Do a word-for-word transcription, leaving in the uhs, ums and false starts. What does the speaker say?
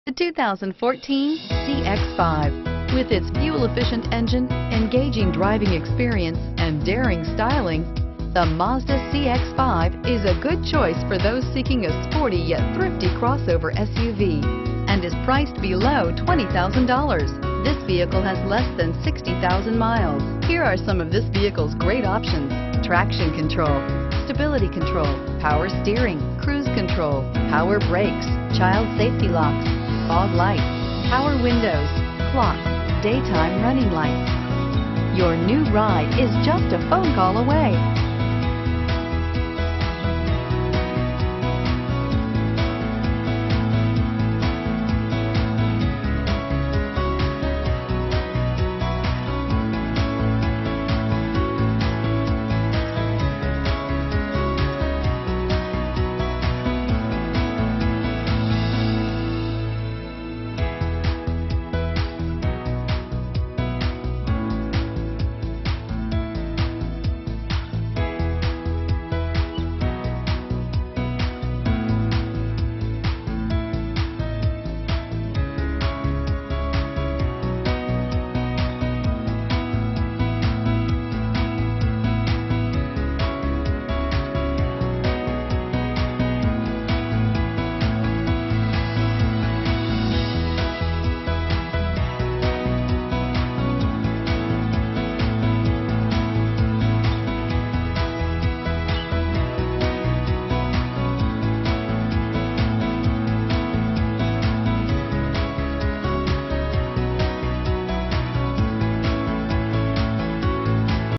The two thousand fourteen C X five. With its fuel-efficient engine, engaging driving experience, and daring styling, the Mazda C X five is a good choice for those seeking a sporty yet thrifty crossover S U V and is priced below twenty thousand dollars. This vehicle has less than sixty thousand miles. Here are some of this vehicle's great options: traction control, stability control, power steering, cruise control, power brakes, child safety locks, fog lights, power windows, clock, daytime running lights. Your new ride is just a phone call away.